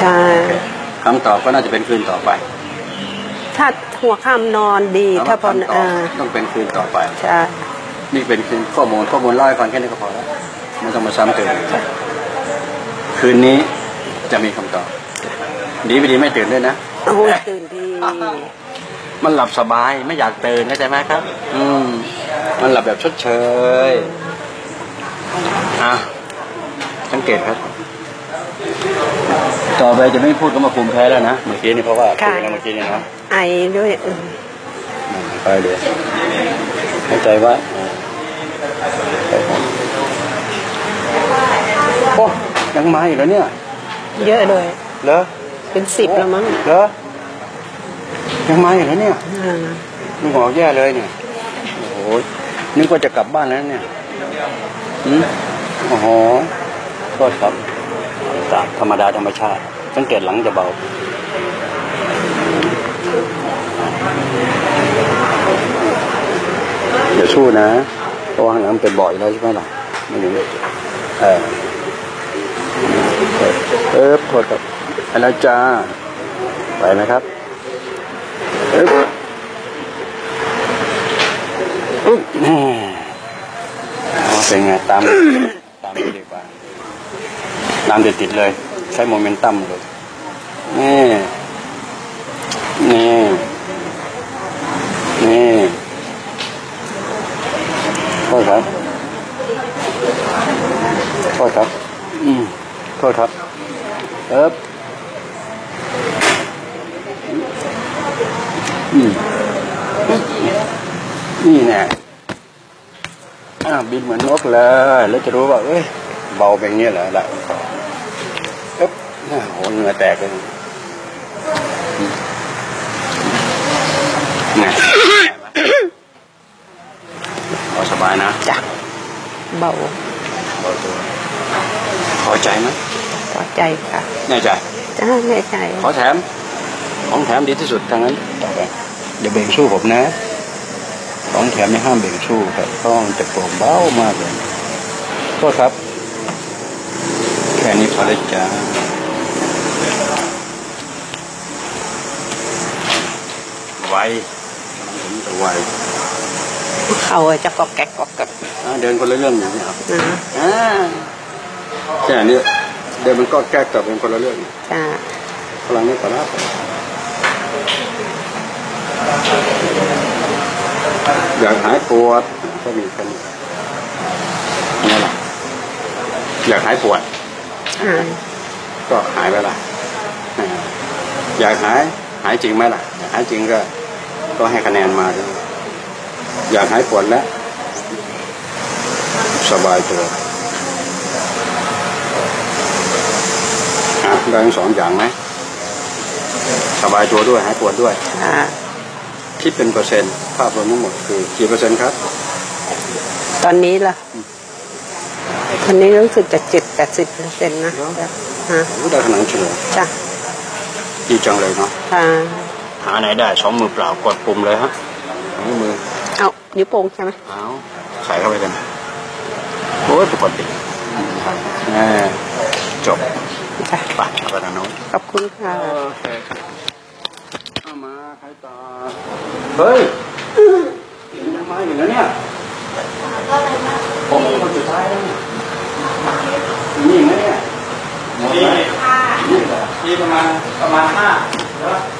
ช่คำตอบก็น่าจะเป็นคืนต่อไปถ้าหัวค่ำนอนดีถ้าพอต้องเป็นคืนต่อไปใช่นี่เป็นคืนข้อมูลเล่าให้ฟังแค่นี้ก็พอแล้วไม่ต้องมาซ้ำเติมคืนนี้จะมีคำตอบดีไม่ดีไม่ตื่นด้วยนะโอ้ตื่นดีมันหลับสบายไม่อยากตื่นเข้าใจไหมครับมันหลับแบบชดเชยสังเกตครับต่อไปจะไม่พูดก็มาภูมิแพ้แล้วนะเมื่อกี้นี่เพราะว่าคุยกันเมื่อกี้นี่นะไอด้วยไปเดี๋ยวให้ใจว่าโอ้ยังมาอีกแล้วเนี่ยเยอะเลยเหรอเป็น10แล้วมั้งเหรอยังมาอีกแล้วเนี่ยนึกออกแย่เลยเนี่ยโอ้โหนึกว่าจะกลับบ้านแล้วเนี่ยโอ้โหก็ครับธรรมดาธรรมชาติสังเกตหลังจะเบาอย่าสู้นะเพราะว่าหลังเป็นบ่อยแล้วใช่ไหมล่ะไม่ถึงโทษครับอะไรจ้าไปไหมครับเป็นไงตามดีกว่าตามติดเลยใช้โมเมนตัมเลยนี่โทษครับโทษครับนี่แน่บินเหมือนนกเลยแล้วจะรู้ว่าเบาแบบนี้เหรอละโหเหงื่อแตกเลยไงสบายนะจ้ะเบาตัวพอใจไหมพอใจค่ะแน่ใจแน่ใจขอแถมของแถมดีที่สุดทางนั้นต่อไปอย่าเบ่งสู้ผมนะของแถมไม่ห้ามเบ่งสู้ครับต้องจะโปร่งเบามากเลยโทษครับแค่นี้พอเลยจ้าไวไวเขาจะกอกแกกเดินคนละเรื่องอย่างนี้ครับแค่นี้เดินมันก็แก้กับเป็นคนละเรื่องพลังนี้ก่อนนะอยากหายปวดก็มีกันนี่แหละอยากหายปวดก็หายไปละอยากหายจริงไหมล่ะอยากหายจริงก็ให้คะแนนมาด้วยอยากหายปวดแล้วสบายตัวได้ทั้งสองอย่างไหมสบายตัวด้วยหายปวดด้วยคิดเป็นเปอร์เซ็นต์ภาพรวมทั้งหมดคือกี่เปอร์เซ็นต์ครับตอนนี้ล่ะตอนนี้รู้สึกจะ70-80%นะได้ขนาดเฉลี่ยจ้ะดีจังเลยเนาะหาไหนได้2 มือเปล่ากดปุ่มเลยฮะ2 มือเอานิ้วโป้งใช่ไหมเอาใส่เข้าไปกันโอ้ยปกติจบไปไปทางโน้นขอบคุณค่ะเอามาใครต่อเฮ้ยยังมาอยู่แล้วเนี่ยผมเป็นคนสุดท้ายแล้วนี่ไงเนี่ยนี่ประมาณ5